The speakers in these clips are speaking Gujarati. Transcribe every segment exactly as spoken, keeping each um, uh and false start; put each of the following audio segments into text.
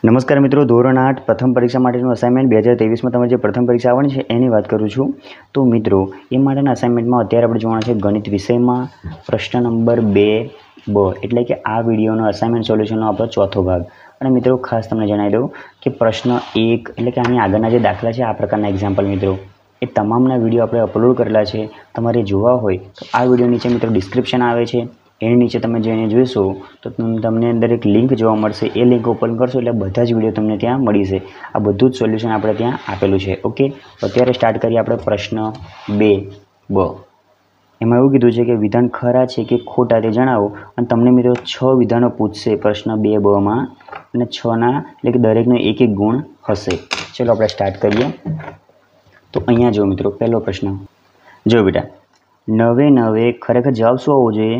નમસ્કાર મિત્રો, ધોરણ આઠ પ્રથમ પરીક્ષા માટેનું અસાઇનમેન્ટ બે હજાર ત્રેવીસમાં તમારે જે પ્રથમ પરીક્ષા આવવાની છે એની વાત કરું છું. તો મિત્રો એ માટેના અસાઇનમેન્ટમાં અત્યારે આપણે જોવાના છે ગણિત વિષયમાં પ્રશ્ન નંબર બે બ એટલે કે આ વિડીયોનો અસાઇનમેન્ટ સોલ્યુશનનો આપણો ચોથો ભાગ. અને મિત્રો ખાસ તમને જણાવી દઉં કે પ્રશ્ન એક એટલે કે આની આગળના જે દાખલા છે આ પ્રકારના એક્ઝામ્પલ મિત્રો એ તમામના વિડીયો આપણે અપલોડ કરેલા છે. તમારે જોવા હોય તો આ વિડીયો નીચે મિત્રો ડિસ્ક્રિપ્શન આવે છે, એની નીચે તમે જઈને જોઈશો તો તમને અંદર એક લિંક જોવા મળશે. એ લિંક ઓપન કરશો એટલે બધા જ વિડીયો તમને ત્યાં મળી જશે. આ બધું જ સોલ્યુશન આપણે ત્યાં આપેલું છે. ઓકે, તો અત્યારે સ્ટાર્ટ કરીએ આપણે પ્રશ્ન બે બ. એમાં એવું કીધું છે કે વિધાન ખરા છે કે ખોટા તે જણાવો. અને તમને મિત્રો છ વિધાનો પૂછશે પ્રશ્ન બે બમાં અને છના એટલે કે દરેકનો એક એક ગુણ હશે. ચલો આપણે સ્ટાર્ટ કરીએ. તો અહીંયા જો મિત્રો પહેલો પ્રશ્ન જો બેટા, નવે નવે ખરેખર જવાબ શું આવવો જોઈએ?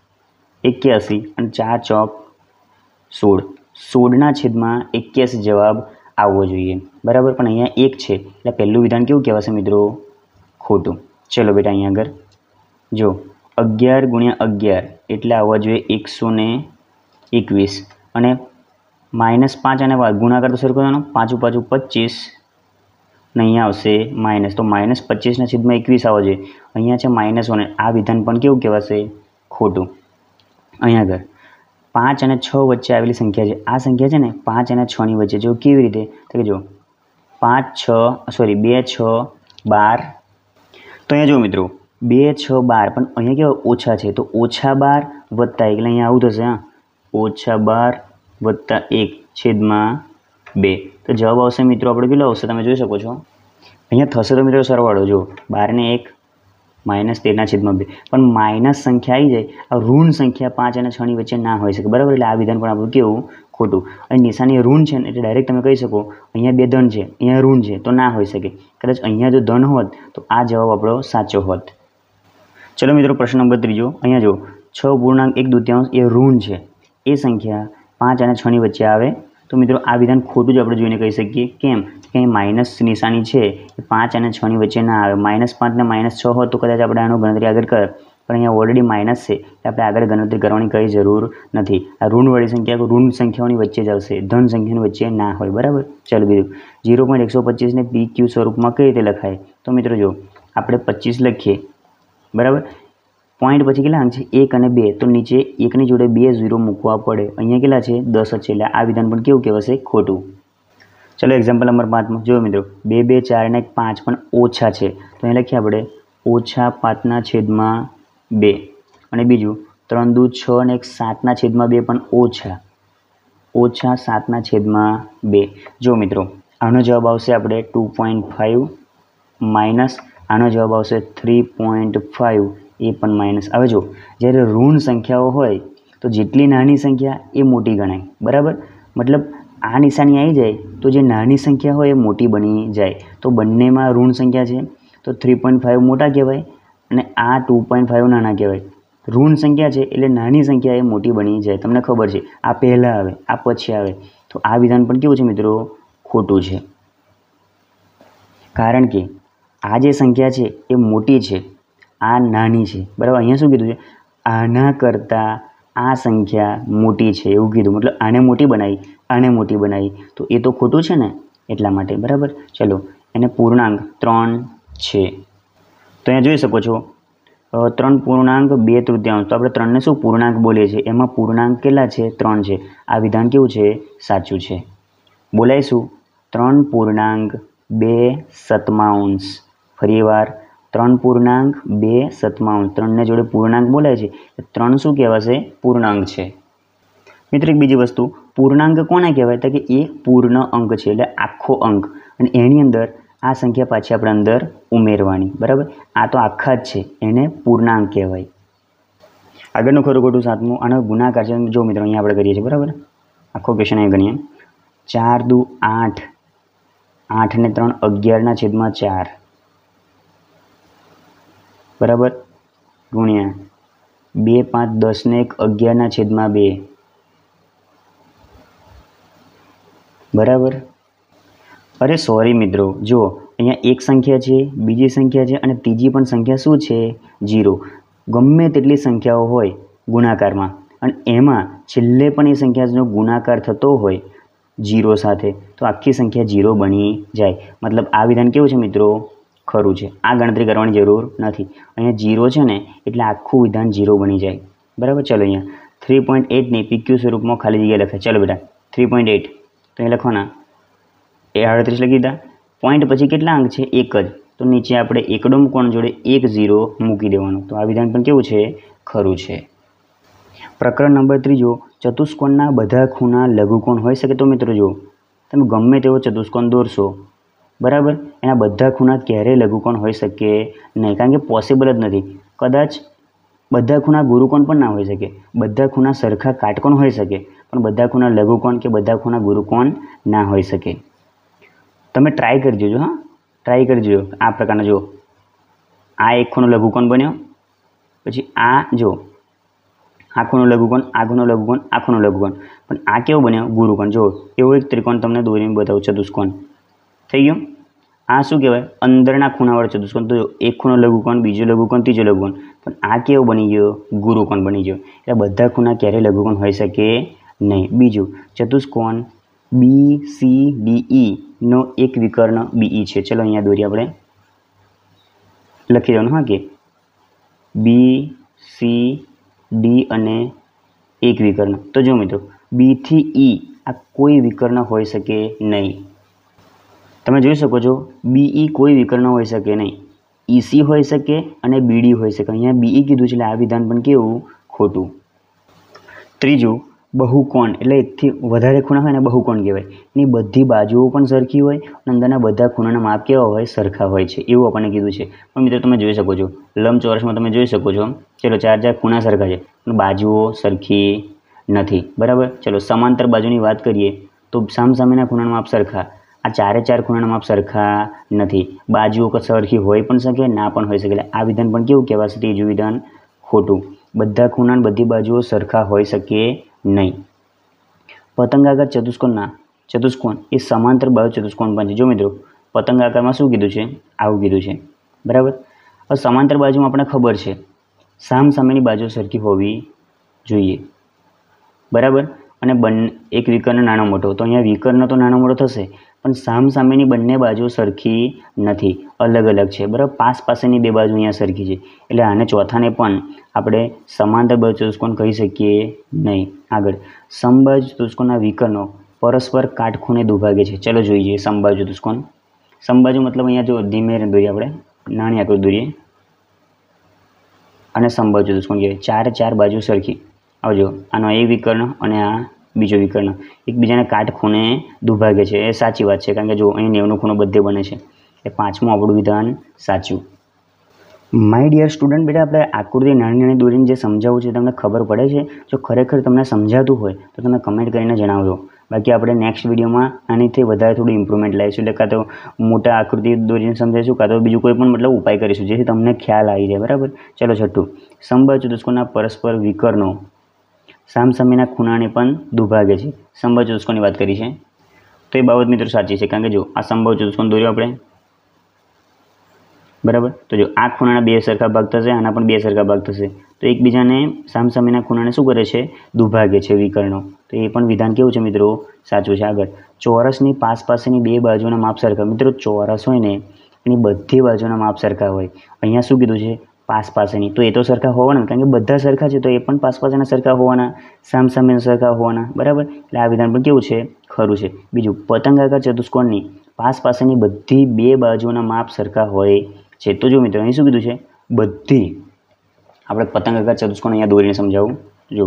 એક્યાસી અને ચાર ચોક સોળ. સોળના છેદમાં એક્યાસી જવાબ આવવો જોઈએ, બરાબર. પણ અહીંયા એક છે એટલે પહેલું વિધાન કેવું કહેવાશે મિત્રો? ખોટું. ચલો બેટા અહીંયા આગળ જો અગિયાર ગુણ્યા અગિયાર એટલે આવવા જોઈએ એકસો ને એકવીસ. અને માઇનસ પાંચ અને ગુણાકાર તો શરૂ કરવાનો, પાંચું પાછું પચીસ ને અહીંયા આવશે માઇનસ. તો માઇનસ પચીસના છેદમાં એકવીસ આવવા જોઈએ, અહીંયા છે માઇનસ વન. આ વિધાન પણ કેવું કહેવાશે? ખોટું. અહીંયા આગળ પાંચ અને છ વચ્ચે આવેલી સંખ્યા છે. આ સંખ્યા છે ને પાંચ અને છની વચ્ચે. જો કેવી રીતે? તો કે જો પાંચ છ સોરી બે છ બાર. તો અહીંયા જો મિત્રો બે છ બાર, પણ અહીંયા કેવા ઓછા છે તો ઓછા બાર વત્તા એક એટલે અહીંયા આવું થશે. હા, ઓછા બાર વત્તા એક છેદમાં બે. તો જવાબ આવશે મિત્રો આપણે કેટલો આવશે તમે જોઈ શકો છો. અહીંયા થશે તો મિત્રો સરવાળો જો બાર ને એક માઇનસ તેરના છેદમાં બે. પણ માઇનસ સંખ્યા આવી જાય, આ ઋણ સંખ્યા પાંચ અને છની વચ્ચે ના હોઈ શકે, બરાબર. એટલે આ વિધાન પણ આપણું કેવું? ખોટું. અને નિશાની ઋણ છે ને એટલે ડાયરેક્ટ તમે કહી શકો અહીંયા બે ધન છે, અહીંયા ઋણ છે તો ના હોઈ શકે. કદાચ અહીંયા જો ધન હોત તો આ જવાબ આપણો સાચો હોત. ચલો મિત્રો પ્રશ્ન નંબર ત્રીજો. અહીંયા જો છ પૂર્ણાંક એક દૂત્યાંશ એ ઋણ છે, એ સંખ્યા પાંચ અને છની વચ્ચે આવે તો મિત્રો આ વિધાન ખોટું જ આપણે જોઈને કહી શકીએ. કેમ? કે માઇનસ નિશાની છે એ પાંચ અને છની વચ્ચે ના આવે. માઇનસ પાંચ ને માઇનસ છ હોત તો કદાચ આપણે આનો ગણતરી આગળ કર, પણ અહીંયા ઓલરેડી માઇનસ છે એટલે આપણે આગળ ગણતરી કરવાની કંઈ જરૂર નથી. આ ઋણવાળી સંખ્યા ઋણ સંખ્યાઓની વચ્ચે જ આવશે, ધન સંખ્યાની વચ્ચે ના હોય, બરાબર. ચાલો બીજું ઝીરો પોઈન્ટ એકસો પચીસને પી ક્યુ સ્વરૂપમાં કઈ રીતે લખાય? તો મિત્રો જો આપણે પચીસ લખીએ, બરાબર. પોઈન્ટ પછી કેટલા અંક છે? એક અને બે. તો નીચે એકની જોડે બે ઝીરો મૂકવા પડે. અહીંયા કેટલા છે? દસ જ છે. એટલે આ વિધાન પણ કેવું કહેવાશે? ખોટું. ચલો એક્ઝામ્પલ નંબર પાંચમાં જો મિત્રો બે બે ચાર અને એક પાંચ પણ ઓછા છે તો અહીં લખીએ આપણે ઓછા પાંચના છેદમાં બે. અને બીજું ત્રણ દુ છ અને એક સાતના છેદમાં બે પણ ઓછા ઓછા સાતના છેદમાં બે. જો મિત્રો આનો જવાબ આવશે આપણે ટુ પોઈન્ટ ફાઇવ માઇનસ આનો જવાબ આવશે થ્રી પોઈન્ટ ફાઇવ, એ પણ માઇનસ. હવે જો જ્યારે ઋણ સંખ્યાઓ હોય તો જેટલી નાની સંખ્યા એ મોટી ગણાય, બરાબર. મતલબ આ નિશાની આવી જાય તો જે નાની સંખ્યા હોય એ મોટી બની જાય. તો બંનેમાં ઋણ સંખ્યા છે તો થ્રી પોઈન્ટ ફાઇવ મોટા કહેવાય અને આ ટુ પોઈન્ટ ફાઇવ નાના કહેવાય. ઋણ સંખ્યા છે એટલે નાની સંખ્યા એ મોટી બની જાય. તમને ખબર છે આ પહેલાં આવે આ પછી આવે. તો આ વિધાન પણ કેવું છે મિત્રો? ખોટું છે. કારણ કે આ જે સંખ્યા છે એ મોટી છે, આ નાની છે, બરાબર. અહીંયા શું કીધું છે? આના કરતાં આ સંખ્યા મોટી છે એવું કીધું. મતલબ આને મોટી બનાવી, આને મોટી બનાવી, તો એ તો ખોટું છે ને, એટલા માટે, બરાબર. ચલો એને પૂર્ણાંક ત્રણ છે તો અહીંયા જોઈ શકો છો ત્રણ પૂર્ણાંક બે તૃતીયાંશ. તો આપણે ત્રણને શું પૂર્ણાંક બોલીએ છીએ, એમાં પૂર્ણાંક કેટલા છે? ત્રણ છે. આ વિધાન કેવું છે? સાચું છે. બોલાઈશું ત્રણ પૂર્ણાંક બે સતમાંશ. ફરી વાર ત્રણ પૂર્ણાંક બે સતમાંશ. ત્રણને જોડે પૂર્ણાંક બોલાય છે, ત્રણ શું કહેવાશે? પૂર્ણાંક છે. મિત્રો એક બીજી વસ્તુ, પૂર્ણાંક કોને કહેવાય? તો કે એ પૂર્ણ અંક છે એટલે આખો અંક, અને એની અંદર આ સંખ્યા પાછી આપણે અંદર ઉમેરવાની, બરાબર. આ તો આખા જ છે, એને પૂર્ણાંક કહેવાય. આગળનું ખરું ખોટું સાતમું, આનો ગુણાકાર છે. જો મિત્રો અહીંયા આપણે કરીએ છીએ, બરાબર. આખો ક્વેશ્ચન અહીં ગણીએ. ચાર દુ આઠ, આઠ ને ત્રણ અગિયારના છેદમાં ચાર, બરાબર. ગુણ્યા બે પાંચ દસ ને એક અગિયારના છેદમાં બે, બરાબર. અરે સોરી મિત્રો, જુઓ અહીંયા એક સંખ્યા છે, બીજી સંખ્યા છે અને ત્રીજી પણ સંખ્યા શું છે? જીરો. ગમે તેટલી સંખ્યાઓ હોય ગુણાકારમાં અને એમાં છેલ્લે પણ એ સંખ્યાનો ગુણાકાર થતો હોય જીરો સાથે, તો આખી સંખ્યા જીરો બની જાય. મતલબ આ વિધાન કેવું છે મિત્રો? ખરું છે. આ ગણતરી કરવાની જરૂર નથી. અહીંયા જીરો છે ને એટલે આખું વિધાન જીરો બની જાય. બરાબર. ચલો અહીંયા થ્રી પોઈન્ટ એટની પીક્યુ સ્વરૂપમાં ખાલી જગ્યા લખે. ચલો બેટા થ્રી પોઈન્ટ એટ તો એ લખવાના એ આડત્રીસ લખી દીધા. પોઈન્ટ પછી કેટલા અંક છે? એક જ. તો નીચે આપણે એકડો મૂકવાનો જોડે એક ઝીરો મૂકી દેવાનું. તો આ વિધાન પણ કેવું છે? ખરું છે. પ્રકરણ નંબર ત્રીજો, ચતુષ્કોણના બધા ખૂણા લઘુકોણ હોઈ શકે. તો મિત્રો જો તમે ગમે તેવો ચતુષ્કોણ દોરશો, બરાબર, એના બધા ખૂણા ક્યારેય લઘુકોણ હોઈ શકે નહીં, કારણ કે પોસિબલ જ નથી. કદાચ બધા ખૂણા ગુરુકોણ પણ ના હોઈ શકે, બધા ખૂણા સરખા કાટકોણ હોઈ શકે, પણ બધા ખૂણા લઘુકોણ કે બધા ખૂણા ગુરુકોણ ના હોઈ શકે. તમે ટ્રાય કરી જોજો. હા, ટ્રાય કરી જોજો. આ પ્રકારના જો આ એક ખૂણો લઘુકોણ બન્યો, પછી આ જો આ ખૂણો લઘુકોણ, આ ખૂણો લઘુકોણ, આ ખૂણો લઘુકોણ, પણ આ કેવો બન્યો? ગુરુકોણ. જો એવો એક ત્રિકોણ તમને દોરીને બતાવું, ચતુષ્કોણ થઈ ગયું. આ શું કહેવાય? અંદરના ખૂણાવાળો ચતુષ્કોણ. તો એક ખૂણો લઘુકોણ, બીજો લઘુકોણ, ત્રીજો લઘુકોણ, પણ આ કેવો બની ગયો? ગુરુકોણ બની ગયો. એટલે બધા ખૂણા ક્યારેય લઘુકોણ હોઈ શકે નહીં. બીજું, ચતુષ્કોણ બી સી ડી ઈ નો એક વિકર્ણ બીઈ છે. ચલો અહીંયા દોરીએ, આપણે લખી દેવાનું. હા, કે બી સી ડી અને એક વિકર્ણ. તો જો મિત્રો બી થી ઈ આ કોઈ વિકર્ણ હોઈ શકે નહીં. તમે જોઈ શકો છો બીઈ કોઈ વિકર્ણ હોઈ શકે નહીં. ઈસી હોઈ શકે અને બીડી હોઈ શકે. અહીંયા બીઈ કીધું છે એટલે આ વિધાન પણ કેવું? ખોટું. ત્રીજું, બહુકોણ એટલે એકથી વધારે ખૂણા હોય ને બહુકોણ કહેવાય. એની બધી બાજુઓ પણ સરખી હોય અને અંદરના બધા ખૂણાના માપ કેવા હોય? સરખા હોય છે, એવું આપણને કીધું છે. પણ મિત્રો તમે જોઈ શકો છો લંબચોરસમાં તમે જોઈ શકો છો, ચલો ચાર ચાર ખૂણા સરખા છે પણ બાજુઓ સરખી નથી. બરાબર. ચલો સમાંતર બાજુની વાત કરીએ તો સામસામેના ખૂણાના માપ સરખા. આ ચારે ચાર ખૂણાના માપ સરખા નથી. બાજુઓ સરખી હોઈ પણ શકે, ના પણ હોઈ શકે. એટલે આ વિધાન પણ કેવું કહેવાશે? ત્રીજું વિધાન ખોટું. બધા ખૂણા બધી બાજુઓ સરખા હોઈ શકે નહીં. પતંગાકાર ચતુષ્કોણના ચતુષ્કોણ એ સમાંતર બાજુ ચતુષ્કોણ પણ છે. જો મિત્રો પતંગાકારમાં શું કીધું છે? આવું કીધું છે. બરાબર. હવે સમાંતર બાજુમાં આપણને ખબર છે સામ સામેની બાજુ સરખી હોવી જોઈએ. બરાબર. અને બંને એક વિકર્ણ નાનો મોટો, તો અહીંયા વિકર્ણ તો નાનો મોટો થશે, પણ સામ સામેની બંને બાજુ સરખી નથી, અલગ અલગ છે. બરાબર. પાસ પાસેની બે બાજુ અહીંયા સરખી છે, એટલે આને ચોથાને પણ આપણે સમાંતર બાજુ ચતુષ્કોણ કહી શકીએ નહીં. આગળ, સમબાજુ ચતુષ્કોણના વિકર્ણો પરસ્પર કાટખૂણે દુભાગે છે. ચલો જોઈએ સમબાજુ ચતુષ્કોણ. સમબાજુ મતલબ અહીંયા જો ધીમે દોરીએ, આપણે નાની આકૃતિ દોરીએ અને સમબાજુ ચતુષ્કોણ કહેવાય. ચાર ચાર બાજુ સરખી. આવજો, આનો એક વિકર્ણ અને આ બીજો વિકર્ણ એકબીજાને કાટખૂણે દુભાગે છે. એ સાચી વાત છે, કારણ કે જો અહીં નેવનો ખૂણો બધે બને છે. એ પાંચમું આપણું વિધાન સાચું. માય ડિયર સ્ટુડન્ટ, બેટા આપણે આકૃતિ નાની નાની દોરીને જે સમજાવવું છે તમને ખબર પડે છે? જો ખરેખર તમને સમજાતું હોય તો તમે કમેન્ટ કરીને જણાવજો. બાકી આપણે નેક્સ્ટ વિડીયોમાં આનીથી વધારે થોડું ઇમ્પ્રુવમેન્ટ લાવીશું. એટલે કાં તો મોટા આકૃતિ દોરીને સમજાવીશું, કાં તો બીજું કોઈ પણ મતલબ ઉપાય કરીશું જેથી તમને ખ્યાલ આવી જાય. બરાબર. ચલો છઠ્ઠું, સમબાજુ ચતુષ્કોણના પરસ્પર વિકર્ણો સામસામેના ખૂણાને પણ દુભાગે છે. સમબાજુ ચતુષ્કોણની વાત કરી છે તો એ બાબત મિત્રો સાચી છે, કારણ કે જો આ સમબાજુ ચતુષ્કોણ દોર્યો આપણે. બરાબર. તો જો આ ખૂણાના બે સરખા ભાગ થશે, આના પણ બે સરખા ભાગ થશે, તો એકબીજાને સામસામેના ખૂણાને શું કરે છે? દુભાગે છે વિકર્ણો. તો એ પણ વિધાન કેવું છે મિત્રો? સાચું છે. આગળ, ચોરસની પાસ પાસેની બે બાજુના માપ સરખા. મિત્રો ચોરસ હોય ને એની બધી બાજુના માપ સરખા હોય. અહીંયા શું કીધું છે? પાસ પાસેની. તો એ તો સરખા હોવાના, કારણ કે બધા સરખા છે, તો એ પણ પાસ પાસેના સરખા હોવાના, સામસામેના સરખા હોવાના. બરાબર. એટલે આ વિધાન પણ કેવું છે? ખરું છે. બીજું, પતંગાકાર ચતુષ્કોણની પાસ પાસેની બધી બે બાજુના માપ સરખા હોય છે. તો જો મિત્રો અહીં શું કીધું છે? બધી. આપણે પતંગાકાર ચતુષ્કોણ અહીંયા દોરીને સમજાવું. જો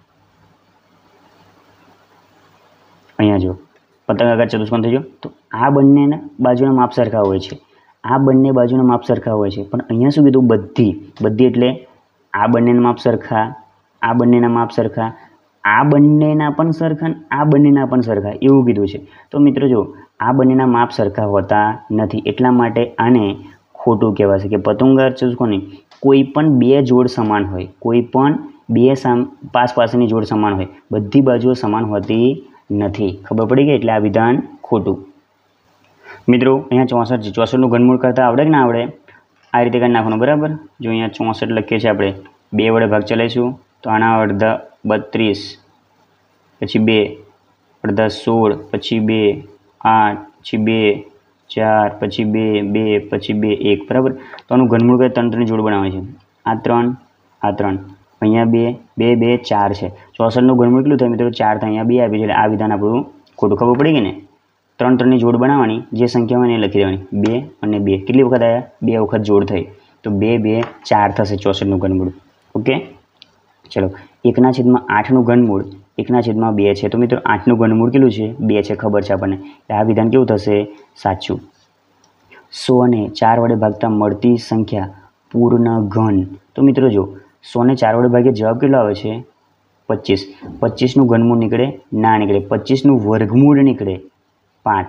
અહીંયા જો પતંગાકાર ચતુષ્કોણ થઈ ગયો, તો આ બંનેના બાજુના માપ સરખા હોય છે, આ બંને બાજુના માપ સરખા હોય છે, પણ અહીંયા શું કીધું? બધી. બધી એટલે આ બંનેના માપ સરખા, આ બંનેના માપ સરખા, આ બંનેના પણ સરખા, આ બંનેના પણ સરખા, એવું કીધું છે. તો મિત્રો જો આ બંનેના માપ સરખા હોતા નથી, એટલા માટે આને ખોટું કહેવાશે કે પતંગાકાર ચતુષ્કોણની કોઈ પણ બે જોડ સમાન હોય, કોઈ પણ બે સામ પાસ પાસેની જોડ સમાન હોય, બધી બાજુઓ સમાન હોતી નથી. ખબર પડી ગઈ? એટલે આ વિધાન ખોટું. મિત્રો અહીંયા ચોસઠ છે, ચોસઠનું ઘનમૂળ કરતાં આવડે કે ના આવડે? આ રીતે કરી નાખવાનું. બરાબર. જો અહીંયા ચોસઠ લખીએ છીએ આપણે, બે વડે ભાગ ચલાવીશું તો આના અડધા બત્રીસ, પછી બે અડધા સોળ, પછી બે આઠ, પછી બે ચાર, પછી બે બે પછી બે એક, બરાબર. તો આનું ઘનમૂળ કઈ ત્રણ ત્રણની જોડ બનાવે છે. આ ત્રણ, આ ત્રણ, અહીંયા બે બે બે ચાર છે. ચોસઠનું ઘનમૂળ કેટલું થાય મિત્રો? ચાર થાય. અહીંયા બે આપી છે એટલે આ વિધાન આપણું ખોટું. ખબર પડી ગઈ ને? ત્રણ ત્રણની જોડ બનાવવાની, જે સંખ્યા હોય એને લખી દેવાની. બે અને બે કેટલી વખત આવ્યા? બે વખત જોડ થઈ. તો બે બે ચાર થશે ચોસઠનું ઘનમૂળ. ઓકે, ચલો. એકના છેદમાં આઠનું ઘનમૂળ એકના છેદમાં બે છે. તો મિત્રો આઠનું ઘનમૂળ કેટલું છે? બે છે, ખબર છે આપણને. એટલે આ વિધાન કેવું થશે? સાચું. સોને ચાર વડે ભાગતા મળતી સંખ્યા પૂર્ણ ઘન. તો મિત્રો જો સોને ચાર વડે ભાગે જવાબ કેટલો આવે છે? પચીસ. પચીસનું ઘનમૂળ નીકળે? ના નીકળે. પચીસનું વર્ગમૂળ નીકળે પાંચ,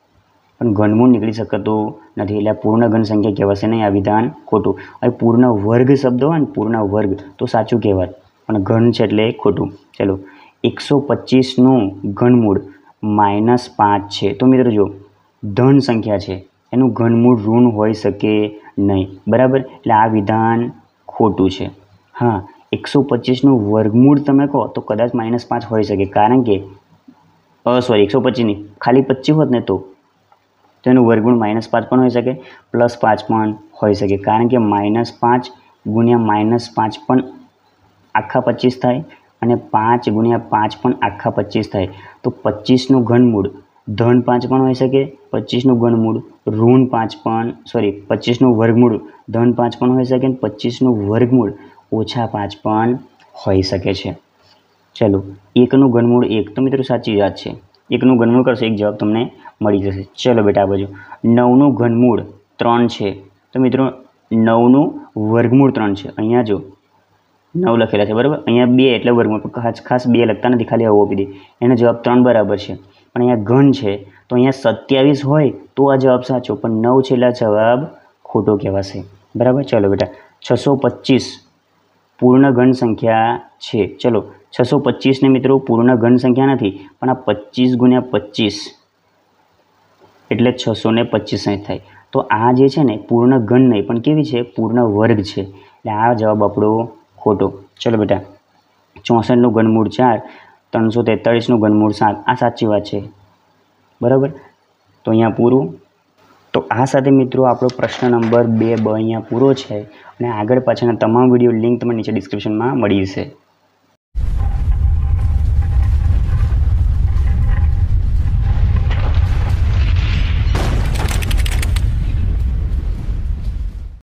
પણ ઘનમૂળ નીકળી શકતું નથી. એટલે પૂર્ણ ઘન સંખ્યા કહેવાશે નહીં. આ વિધાન ખોટું. હવે પૂર્ણ વર્ગ શબ્દ હોય ને, પૂર્ણ વર્ગ, તો સાચું કહેવાય, પણ ઘન છે એટલે ખોટું. ચલો, એકસો પચીસનું ઘનમૂળ માઇનસ પાંચ છે. તો મિત્રો જો ધન સંખ્યા છે, એનું ઘનમૂળ ઋણ હોઈ શકે નહીં, બરાબર. એટલે આ વિધાન ખોટું છે. હા, એકસો પચીસનું વર્ગમૂળ તમે કહો તો કદાચ માઇનસ પાંચ હોઈ શકે, કારણ કે સોરી એકસો પચીસની ખાલી પચીસ હોત ને તો તો એનું વર્ગમૂળ માઇનસ પાંચ પણ હોઈ શકે, પ્લસ પાંચ પણ હોઈ શકે, કારણ કે માઇનસ પાંચ ગુણ્યા માઇનસ પાંચ પણ આખા પચીસ થાય, અને પાંચ ગુણ્યા પાંચ પણ આખા પચીસ થાય. તો પચીસનું ઘનમૂળ ધન પાંચ પણ હોઈ શકે, પચીસનું ઘનમૂળ ઋણ પાંચ પણ સોરી પચીસનું વર્ગમૂળ ધન પાંચ પણ હોઈ શકે, અને પચીસનું વર્ગમૂળ ઓછા પાંચ પણ હોઈ શકે છે. ચલો, એકનું ઘનમૂળ એક. તો મિત્રો સાચી વાત છે. એકનું ઘનમૂળ કરશો એક જવાબ તમને મળી જશે. ચલો બેટા, આ બાજુ નવનું ઘનમૂળ ત્રણ છે. તો મિત્રો નવનું વર્ગમૂળ ત્રણ છે. અહીંયા જો નવ લખેલા છે, બરાબર. અહીંયા બે એટલે વર્ગમૂળ, ખાસ ખાસ બે લખતા નથી, ખાલી આવો આપી દે. એનો જવાબ ત્રણ બરાબર છે. પણ અહીંયા ઘન છે તો અહીંયા સત્યાવીસ હોય તો આ જવાબ સાચો, પણ નવ છે એટલે જવાબ ખોટો કહેવાશે, બરાબર. ચલો બેટા, છસો પચીસ પૂર્ણ ઘન સંખ્યા છે. ચલો, છસો પચીસને મિત્રો પૂર્ણ ઘન સંખ્યા નથી, પણ આ પચીસ ગુણ્યા પચીસ એટલે છસો ને પચીસ થાય. તો આ જે છે ને પૂર્ણ ઘન નહીં, પણ કેવી છે? પૂર્ણ વર્ગ છે. એટલે આ જવાબ આપણો ખોટો. ચલો બેટા, ચોસઠનું ઘનમૂળ ચાર, ત્રણસો તેતાળીસનું ઘનમૂળ સાત. આ સાચી વાત છે, બરાબર. તો અહીંયા પૂરું. તો આ સાથે મિત્રો આપણો પ્રશ્ન નંબર બે બ અહીંયા પૂરો છે, અને આગળ પાછળના તમામ વિડીયો લિંક તમને નીચે ડિસ્ક્રિપ્શનમાં મળી જશે.